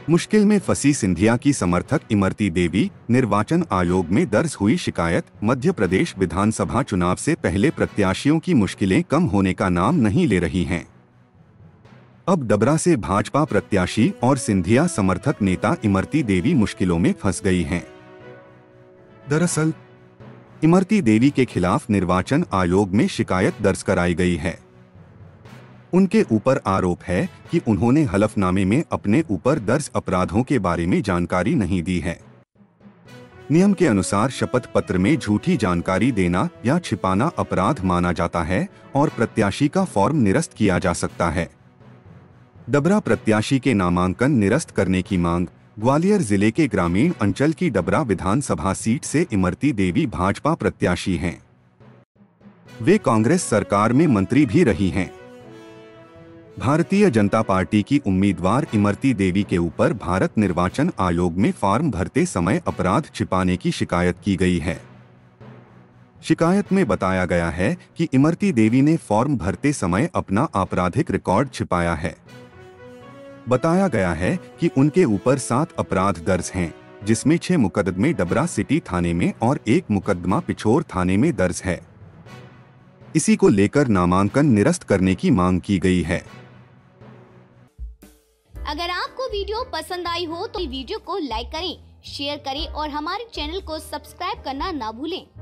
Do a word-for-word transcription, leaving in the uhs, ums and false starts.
मुश्किल में फंसी सिंधिया की समर्थक इमरती देवी, निर्वाचन आयोग में दर्ज हुई शिकायत। मध्य प्रदेश विधानसभा चुनाव से पहले प्रत्याशियों की मुश्किलें कम होने का नाम नहीं ले रही हैं। अब डबरा से भाजपा प्रत्याशी और सिंधिया समर्थक नेता इमरती देवी मुश्किलों में फंस गई हैं। दरअसल इमरती देवी के खिलाफ निर्वाचन आयोग में शिकायत दर्ज कराई गई है। उनके ऊपर आरोप है कि उन्होंने हलफनामे में अपने ऊपर दर्ज अपराधों के बारे में जानकारी नहीं दी है। नियम के अनुसार शपथ पत्र में झूठी जानकारी देना या छिपाना अपराध माना जाता है और प्रत्याशी का फॉर्म निरस्त किया जा सकता है। डबरा प्रत्याशी के नामांकन निरस्त करने की मांग। ग्वालियर जिले के ग्रामीण अंचल की डबरा विधानसभा सीट से इमरती देवी भाजपा प्रत्याशी हैं। वे कांग्रेस सरकार में मंत्री भी रही हैं। भारतीय जनता पार्टी की उम्मीदवार इमरती देवी के ऊपर भारत निर्वाचन आयोग में फॉर्म भरते समय अपराध छिपाने की शिकायत की गई है। शिकायत में बताया गया है कि इमरती देवी ने फॉर्म भरते समय अपना आपराधिक रिकॉर्ड छिपाया है। बताया गया है कि उनके ऊपर सात अपराध दर्ज हैं, जिसमें छह मुकदमे डबरा सिटी थाने में और एक मुकदमा पिछोर थाने में दर्ज है। इसी को लेकर नामांकन निरस्त करने की मांग की गई है। अगर आपको वीडियो पसंद आई हो तो वीडियो को लाइक करें, शेयर करें और हमारे चैनल को सब्सक्राइब करना ना भूलें।